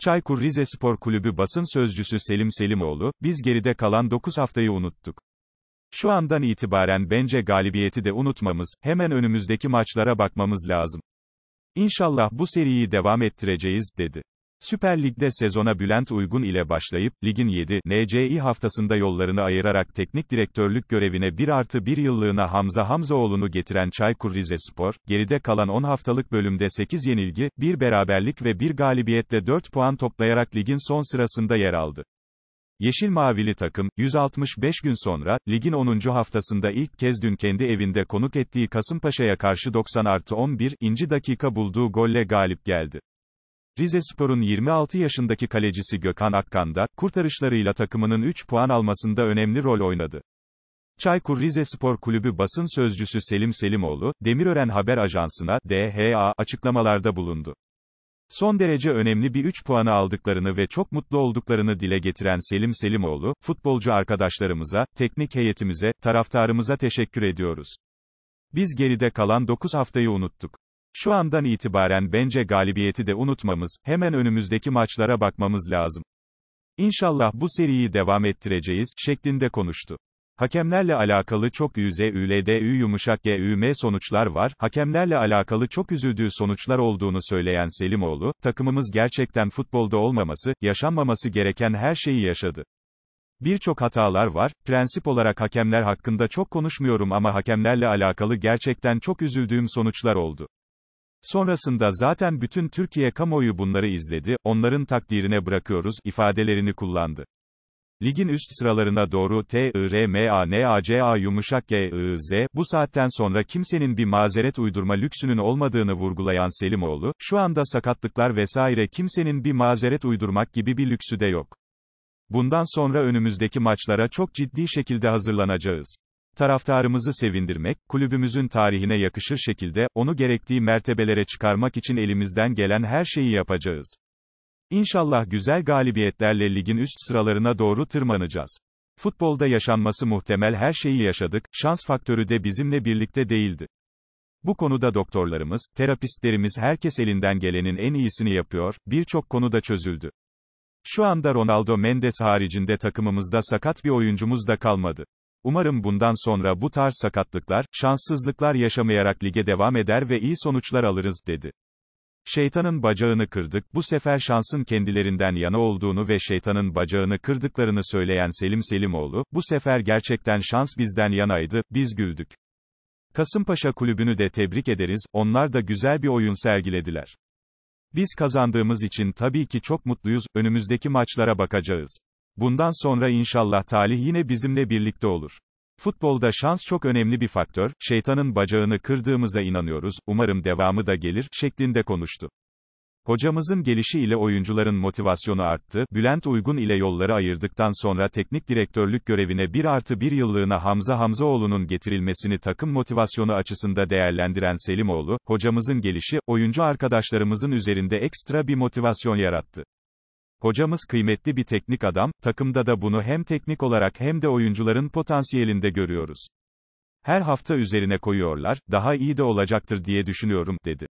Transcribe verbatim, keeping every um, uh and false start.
Çaykur Rizespor Kulübü basın sözcüsü Selim Selimoğlu, biz geride kalan dokuz haftayı unuttuk. Şu andan itibaren bence galibiyeti de unutmamız, hemen önümüzdeki maçlara bakmamız lazım. İnşallah bu seriyi devam ettireceğiz, dedi. Süper Lig'de sezona Bülent Uygun ile başlayıp, ligin yedi N C İ haftasında yollarını ayırarak teknik direktörlük görevine bir artı bir yıllığına Hamza Hamzaoğlu'nu getiren Çaykur Rizespor, geride kalan on haftalık bölümde sekiz yenilgi, bir beraberlik ve bir galibiyetle dört puan toplayarak ligin son sırasında yer aldı. Yeşil Mavili takım, yüz altmış beş gün sonra, ligin onuncu haftasında ilk kez dün kendi evinde konuk ettiği Kasımpaşa'ya karşı doksan artı on bir. dakika bulduğu golle galip geldi. Rizespor'un yirmi altı yaşındaki kalecisi Gökhan Akkan da, kurtarışlarıyla takımının üç puan almasında önemli rol oynadı. Çaykur Rizespor Kulübü basın sözcüsü Selim Selimoğlu, Demirören Haber Ajansı'na, D H A, açıklamalarda bulundu. Son derece önemli bir üç puanı aldıklarını ve çok mutlu olduklarını dile getiren Selim Selimoğlu, futbolcu arkadaşlarımıza, teknik heyetimize, taraftarımıza teşekkür ediyoruz. Biz geride kalan dokuz haftayı unuttuk. Şu andan itibaren bence galibiyeti de unutmamız, hemen önümüzdeki maçlara bakmamız lazım. İnşallah bu seriyi devam ettireceğiz, şeklinde konuştu. Hakemlerle alakalı çok üzüldüğü yumuşak güm sonuçlar var, hakemlerle alakalı çok üzüldüğü sonuçlar olduğunu söyleyen Selimoğlu, takımımız gerçekten futbolda olmaması, yaşanmaması gereken her şeyi yaşadı. Birçok hatalar var, prensip olarak hakemler hakkında çok konuşmuyorum ama hakemlerle alakalı gerçekten çok üzüldüğüm sonuçlar oldu. Sonrasında zaten bütün Türkiye kamuoyu bunları izledi, onların takdirine bırakıyoruz, ifadelerini kullandı. Ligin üst sıralarına doğru T I R M A N A C A yumuşak G I Z, bu saatten sonra kimsenin bir mazeret uydurma lüksünün olmadığını vurgulayan Selimoğlu, şu anda sakatlıklar vesaire kimsenin bir mazeret uydurmak gibi bir lüksü de yok. Bundan sonra önümüzdeki maçlara çok ciddi şekilde hazırlanacağız. Taraftarımızı sevindirmek, kulübümüzün tarihine yakışır şekilde, onu gerektiği mertebelere çıkarmak için elimizden gelen her şeyi yapacağız. İnşallah güzel galibiyetlerle ligin üst sıralarına doğru tırmanacağız. Futbolda yaşanması muhtemel her şeyi yaşadık, şans faktörü de bizimle birlikte değildi. Bu konuda doktorlarımız, terapistlerimiz herkes elinden gelenin en iyisini yapıyor, birçok konuda çözüldü. Şu anda Ronaldo Mendes haricinde takımımızda sakat bir oyuncumuz da kalmadı. Umarım bundan sonra bu tarz sakatlıklar, şanssızlıklar yaşamayarak lige devam eder ve iyi sonuçlar alırız, dedi. Şeytanın bacağını kırdık, bu sefer şansın kendilerinden yana olduğunu ve şeytanın bacağını kırdıklarını söyleyen Selim Selimoğlu, bu sefer gerçekten şans bizden yanaydı, biz güldük. Kasımpaşa kulübünü de tebrik ederiz, onlar da güzel bir oyun sergilediler. Biz kazandığımız için tabii ki çok mutluyuz, önümüzdeki maçlara bakacağız. Bundan sonra inşallah talih yine bizimle birlikte olur. Futbolda şans çok önemli bir faktör, şeytanın bacağını kırdığımıza inanıyoruz, umarım devamı da gelir, şeklinde konuştu. Hocamızın gelişi ile oyuncuların motivasyonu arttı, Bülent Uygun ile yolları ayırdıktan sonra teknik direktörlük görevine bir artı bir yıllığına Hamza Hamzaoğlu'nun getirilmesini takım motivasyonu açısında değerlendiren Selimoğlu, hocamızın gelişi, oyuncu arkadaşlarımızın üzerinde ekstra bir motivasyon yarattı. Hocamız kıymetli bir teknik adam, takımda da bunu hem teknik olarak hem de oyuncuların potansiyelinde görüyoruz. Her hafta üzerine koyuyorlar, daha iyi de olacaktır diye düşünüyorum, dedi.